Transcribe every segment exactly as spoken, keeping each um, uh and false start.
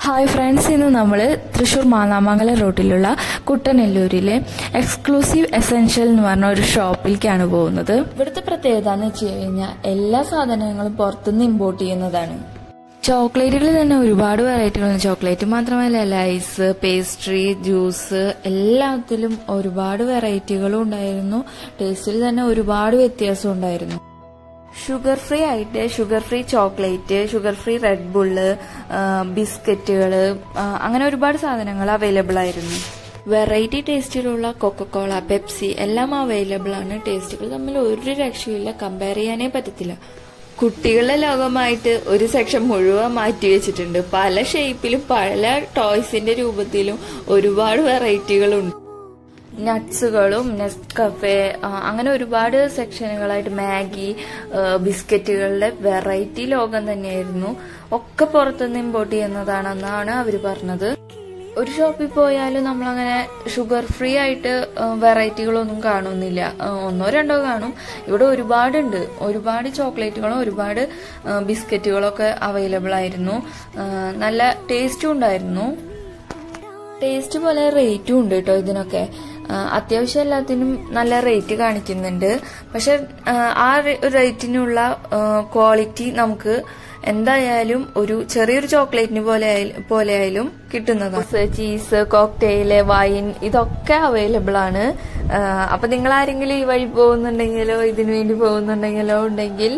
Hi friends, ഇന്ന് നമ്മൾ തൃശ്ശൂർ മാന്നാമംഗലം റോഡിലുള്ള കുട്ടനെല്ലൂരിലെ എക്സ്ക്ലൂസീവ് എസെൻഷ്യൽ എന്ന് പറഞ്ഞ ഒരു ഷോപ്പിലേക്കാണ് പോകുന്നത്. ഇവിടുത്തെ പ്രത്യേകത എന്ന് വെച്ച് കഴിഞ്ഞാൽ എല്ലാ സാധനങ്ങളും പുറത്തുനിന്ന് ഇമ്പോർട്ട് ചെയ്യുന്നതാണ്. ചോക്ലേറ്റുകൾ തന്നെ ഒരുപാട് വെറൈറ്റികളുണ്ട്. ചോക്ലേറ്റ് മാത്രമല്ല, ലൈസ്, പേസ്ട്രി, ജ്യൂസ് എല്ലാത്തിലും ഒരുപാട് വെറൈറ്റികളും ഉണ്ടായിരുന്നു. ടേസ്റ്റിൽ തന്നെ ഒരുപാട് വ്യത്യാസം ഉണ്ടായിരുന്നു. ഷുഗർ ഫ്രീ ആയിട്ട് sugar free chocolate, sugar free Red Bull, ബിസ്ക്കറ്റുകൾ, അങ്ങനെ ഒരുപാട് സാധനങ്ങൾ അവൈലബിൾ ആയിരുന്നു. വെറൈറ്റി ടേസ്റ്റിലുള്ള കൊക്കക്കോള, പെപ്സി എല്ലാം അവൈലബിൾ ആണ്. ടേസ്റ്റുകൾ തമ്മിൽ ഒരു രക്ഷയില്ല, കമ്പയർ ചെയ്യാനേ പറ്റത്തില്ല. കുട്ടികളുടെ ലോകമായിട്ട് ഒരു സെക്ഷൻ മുഴുവൻ മാറ്റി വെച്ചിട്ടുണ്ട്. പല ഷേപ്പിലും പല ടോയ്സിന്റെ രൂപത്തിലും ഒരുപാട് വെറൈറ്റികളുണ്ട്. നട്ട്സുകളും നെസ്കഫെ അങ്ങനെ ഒരുപാട് സെക്ഷനുകളായിട്ട് മാഗി, ബിസ്ക്കറ്റുകളുടെ വെറൈറ്റി ലോകം തന്നെയായിരുന്നു. ഒക്കെ പുറത്തുനിന്ന് ഇമ്പോർട്ട് ചെയ്യുന്നതാണെന്നാണ് അവർ പറഞ്ഞത്. ഒരു ഷോപ്പിൽ പോയാലും നമ്മളങ്ങനെ ഷുഗർ ഫ്രീ ആയിട്ട് വെറൈറ്റികളൊന്നും കാണുന്നില്ല. ഒന്നോ രണ്ടോ കാണും. ഇവിടെ ഒരുപാടുണ്ട്. ഒരുപാട് ചോക്ലേറ്റുകളും ഒരുപാട് ബിസ്ക്കറ്റുകളൊക്കെ അവൈലബിൾ ആയിരുന്നു. നല്ല ടേസ്റ്റും ഉണ്ടായിരുന്നു. ടേസ്റ്റ് പോലെ റേറ്റും ഉണ്ട് കേട്ടോ ഇതിനൊക്കെ. അത്യാവശ്യം എല്ലാത്തിനും നല്ല റേറ്റ് കാണിക്കുന്നുണ്ട്. പക്ഷെ ആ റേറ്റിനുള്ള ക്വാളിറ്റി നമുക്ക് എന്തായാലും ഒരു ചെറിയൊരു ചോക്ലേറ്റിന് പോലെ പോലെ ആയാലും കിട്ടുന്നതാണ്. ചീസ്, കോക്ടെയില്, വൈൻ ഇതൊക്കെ അവൈലബിൾ ആണ്. അപ്പൊ നിങ്ങൾ ആരെങ്കിലും ഈ വഴി പോകുന്നുണ്ടെങ്കിലോ ഇതിനു വേണ്ടി പോകുന്നുണ്ടെങ്കിലോ ഉണ്ടെങ്കിൽ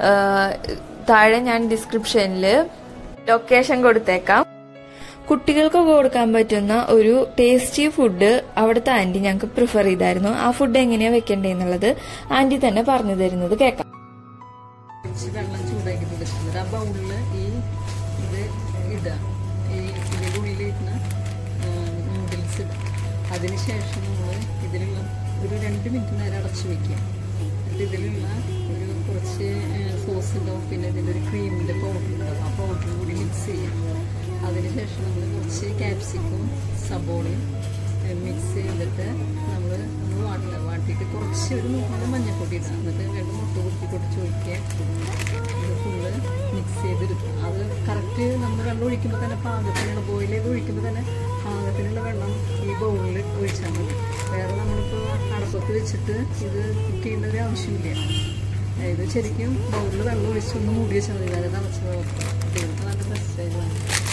താഴെ ഞാൻ ഡിസ്ക്രിപ്ഷനിൽ ലൊക്കേഷൻ കൊടുത്തേക്കാം. കുട്ടികൾക്കൊക്കെ കൊടുക്കാൻ പറ്റുന്ന ഒരു ടേസ്റ്റി ഫുഡ് അവിടുത്തെ ആന്റി ഞങ്ങൾക്ക് പ്രിഫർ ചെയ്തായിരുന്നു. ആ ഫുഡ് എങ്ങനെയാ വെക്കണ്ടേന്നുള്ളത് ആന്റി തന്നെ പറഞ്ഞു തരുന്നത് കേൾക്കാം. വെള്ളം ചൂടാക്കി കൊടുക്കുന്നത് ആ ബൗളില് ഈ ഇത് ഇടുക. ഈ ഇതിന്റെ ഉള്ളിലിരുന്ന നൂഡിൽസ് ഇടുക. അതിനുശേഷം നമ്മൾ ഇതിലുള്ള ഒരു രണ്ട് മിനിറ്റ് നേരം അടച്ചു വെക്കുക. എന്നിട്ട് ഇതിലുള്ള ഒരു കുറച്ച് സോസ് ഉണ്ടാവും, പിന്നെ ഇതിൻ്റെ ഒരു ക്രീമിന്റെ പൗഡർ ഉണ്ടാവും. ആ പൗഡർ കൂടി മിക്സ് ചെയ്യാം. അതിനുശേഷം നമ്മൾ കുറച്ച് ക്യാപ്സിക്കും സബോളയും മിക്സ് ചെയ്തിട്ട് നമ്മൾ നമ്മൾ വാട്ടുക. വാട്ടിയിട്ട് കുറച്ച് ഒരു നൂറ് മഞ്ഞൾപ്പൊടി ഇടുക. എന്നിട്ട് രണ്ട് മുട്ട കുത്തി പൊടിച്ച് ഒഴിക്കുക. ഇത് ഫുള്ള് മിക്സ് ചെയ്തെടുക്കുക. അത് കറക്റ്റ് നമ്മൾ വെള്ളം ഒഴിക്കുമ്പോൾ തന്നെ പാകത്തിനുള്ള ബോയിൽ ചെയ്ത് ഒഴിക്കുമ്പോൾ തന്നെ പാകത്തിനുള്ള വെള്ളം ഈ ബൗളിൽ ഒഴിച്ചാൽ മതി. വേറെ നമ്മളിപ്പോൾ അടപ്പത്ത് വെച്ചിട്ട് ഇത് കുക്ക് ചെയ്യേണ്ട ഒരു ആവശ്യമില്ല. ഇത് ശരിക്കും ബൗളിൽ വെള്ളം ഒഴിച്ചൊന്ന് മൂടി വെച്ചാൽ മതി. അതായത് അടച്ച് വെക്കുക. കുട്ടികൾക്ക് നല്ല ബെസ്റ്റായിട്ടാണ്.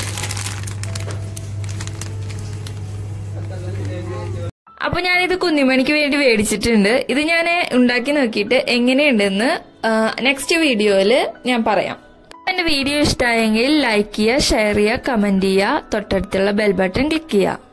അപ്പൊ ഞാനിത് കുഞ്ഞിമണിക്ക് വേണ്ടി മേടിച്ചിട്ടുണ്ട്. ഇത് ഞാൻ ഉണ്ടാക്കി നോക്കിയിട്ട് എങ്ങനെയുണ്ടെന്ന് നെക്സ്റ്റ് വീഡിയോയില് ഞാൻ പറയാം. എന്റെ വീഡിയോ ഇഷ്ടമായെങ്കിൽ ലൈക്ക് ചെയ്യുക, ഷെയർ ചെയ്യുക, കമന്റ് ചെയ്യുക, തൊട്ടടുത്തുള്ള ബെൽ ബട്ടൺ ക്ലിക്ക് ചെയ്യുക.